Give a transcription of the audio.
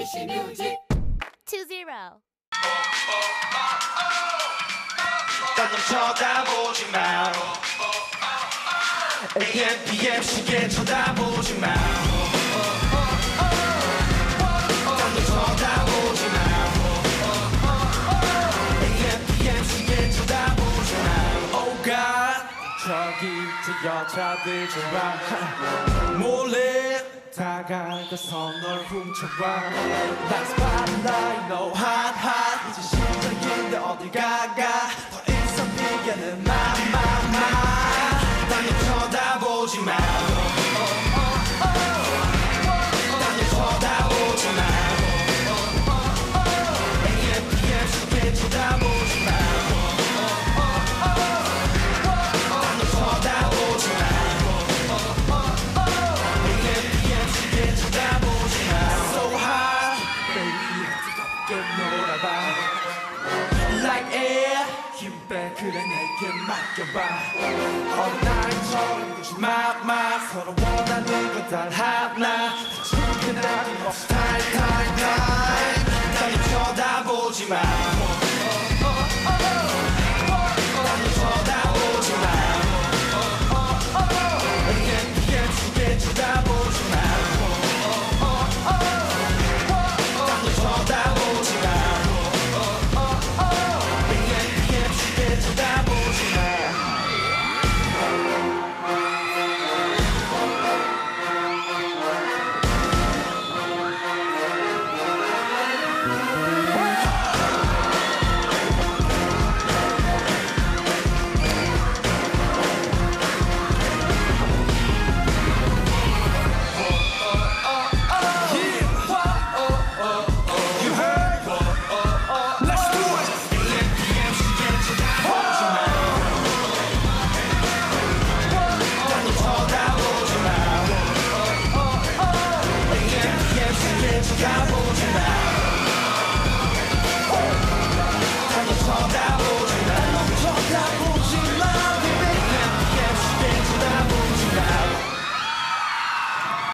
MBC 뮤직 20. 딴놈 쳐다보지 마. AM, PM 시계 쳐다보지 마. 딴놈 쳐다보지 마. AM, PM 시계 쳐다보지 마. Oh God, 저기 저 여자들 좀 봐. 몰래 다가가서 널 훔쳐봐. Like spotlight, no hot hot. 이제 시작인데 어딜 가가. 더 이상 피하는 마마마. 딴놈 쳐다보지 마. 딴놈 쳐다보지 마. AM, PM 시계 쳐다보지 마. 딴놈 쳐다보지 마. AM, PM 시계 쳐다보지 마. So hot, baby, 뜨겁게 놀아봐. Like air, 힘 빼, 그래 내게 맡겨봐. 어느 날처럼 굴지 마. 서로 원하는 건 단 하나. 지금 그날이 뭐 스타일. 딴 쳐다보지 마.